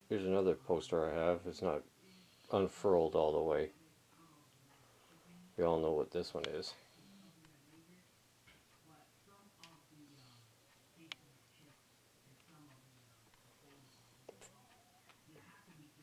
Here's another poster I have. It's not unfurled all the way. You all know what this one is.